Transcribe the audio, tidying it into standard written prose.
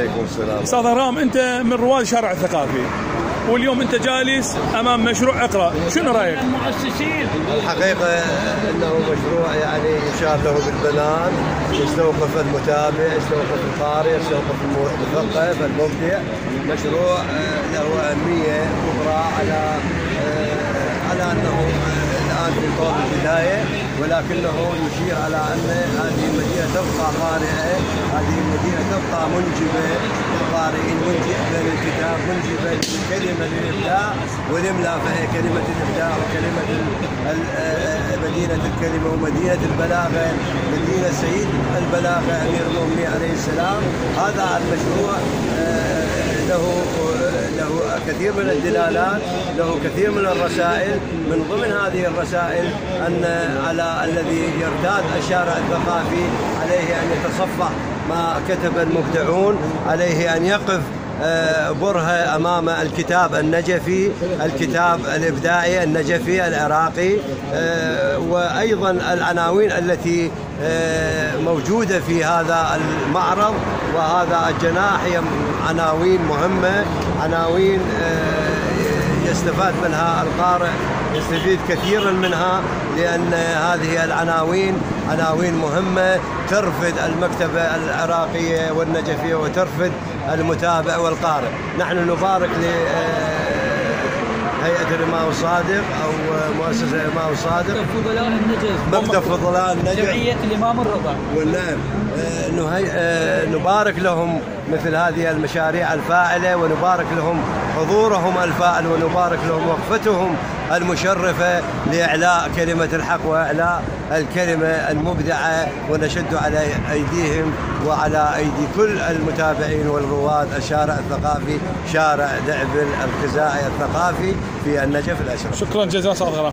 وعليكم السلام. استاذ هرام، انت من رواد الشارع الثقافي، واليوم انت جالس امام مشروع اقرا، شنو رايك؟ المؤسسين الحقيقه انه مشروع يعني يشار له بالبنان، يستوقف المتابع، يستوقف القارئ، يستوقف المثقف المبدع. مشروع له اهميه كبرى على انه الان في طور البدايه، ولكنه يشير على ان هذه المدينه تبقى قارئه، هذه المدينه تبقى منجبه للقارئين، منجبه للكتاب، منجبه للكلمه للابداع والاملاء. فهي كلمه الابداع وكلمه مدينه الكلمه ومدينه البلاغه، مدينه سيد البلاغه امير المؤمنين عليه السلام. هذا المشروع له كثير من الدلالات، له كثير من الرسائل. من ضمن هذه الرسائل أن على الذي يرتاد الشارع الثقافي عليه أن يتصفح ما كتب المبدعون، عليه أن يقف برهة أمام الكتاب النجفي، الكتاب الإبداعي النجفي العراقي، وأيضا العناوين التي موجودة في هذا المعرض وهذا الجناح هي عناوين مهمة، عناوين يستفاد منها القارئ، يستفيد كثيرا منها، لأن هذه العناوين عناوين مهمة ترفد المكتبة العراقية والنجفية وترفد المتابع والقارئ. نحن نبارك هيئة الإمام الصادق أو مؤسسة الإمام الصادق، فضلاء النجف، مكتب فضلاء النجف، جمعية الإمام الرضا، والنعم نبارك لهم مثل هذه المشاريع الفاعلة، ونبارك لهم حضورهم الفاعل، ونبارك لهم وقفتهم المشرفة لإعلاء كلمة الحق وإعلاء الكلمة المبدعة، ونشد على أيديهم وعلى أيدي كل المتابعين والرواد الشارع الثقافي، شارع دعبل الخزاعي الثقافي في النجف الأشرف. شكرا جزيلا استاذ هرام.